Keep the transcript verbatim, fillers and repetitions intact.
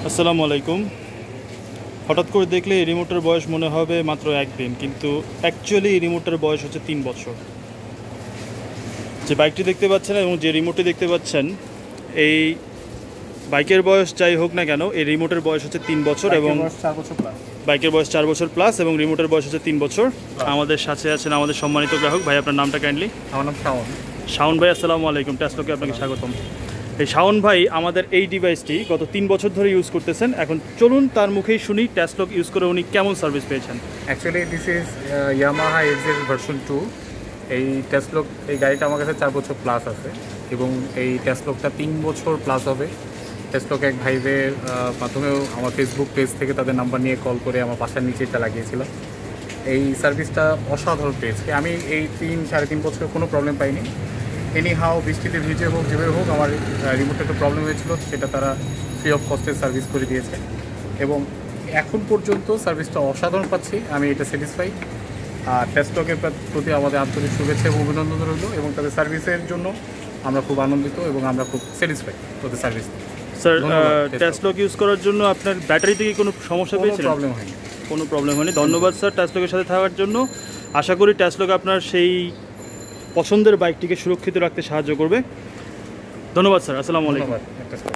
আসসালামু আলাইকুম। হঠাৎ করে দেখলে এই রিমোটের বয়স মনে হবে মাত্র একদিন, কিন্তু অ্যাকচুয়ালি এই রিমোটের বয়স হচ্ছে তিন বছর। যে বাইকটি দেখতে পাচ্ছেন এবং যে রিমোটটি দেখতে পাচ্ছেন, এই বাইকের বয়স যাই হোক না কেন, এই রিমোটের বয়স হচ্ছে তিন বছর এবং বাইকের বয়স চার বছর প্লাস এবং রিমোটের বয়স হচ্ছে তিন বছর। আমাদের সাথে আছেন আমাদের সম্মানিত গ্রাহক ভাই, আপনার নামটা কাইন্ডলি। আমার নাম শাওন। শাওন ভাই, আসসালামু আলাইকুম। টেসলোকে আপনাকে স্বাগতম। এই শাওন ভাই আমাদের এই ডিভাইসটি গত তিন বছর ধরে ইউজ করতেছেন। এখন চলুন তার মুখেই শুনি টেসলোক ইউজ করে উনি কেমন সার্ভিস পেয়েছেন। Actually this is Yamaha XZ version two. এই টেসলোক এই গাড়িটা আমার কাছে চার বছর প্লাস আছে এবং এই টেসলোকটা তিন বছর প্লাস হবে। টেসলোক এক ভাইদের মাধ্যমেও আমার ফেসবুক পেজ থেকে তাদের নাম্বার নিয়ে কল করে আমার বাসার নিচে এটা লাগিয়েছিলাম। এই সার্ভিসটা অসাধারণ পেয়েছি আমি। এই তিন সাড়ে তিন বছর কোনো প্রবলেম পাইনি। এনি হাও বৃষ্টিতে ভিজে হোক যেভাবে হোক, আমার রিমোটে একটু প্রবলেম হয়েছিল, সেটা তারা ফ্রি অফ কস্টের সার্ভিস করে দিয়েছে এবং এখন পর্যন্ত সার্ভিসটা অসাধারণ পাচ্ছি আমি। এটা স্যাটিসফাই। আর টেসলোকের প্রতি আমাদের আন্তরিক শুভেচ্ছা এবং অভিনন্দন রইল এবং তাদের সার্ভিসের জন্য আমরা খুব আনন্দিত এবং আমরা খুব স্যাটিসফাই ওদের সার্ভিস। স্যার, টেসলোক ইউজ করার জন্য আপনার ব্যাটারি থেকে কোনো সমস্যা পেয়েছেন? প্রবলেম হয়নি, কোনো প্রবলেম হয়নি। ধন্যবাদ স্যার টেসলোকের সাথে থাকার জন্য। আশা করি টেসলোক আপনার সেই পছন্দের বাইকটিকে সুরক্ষিত রাখতে সাহায্য করবে। ধন্যবাদ স্যার। আসসালামু আলাইকুম। ধন্যবাদ।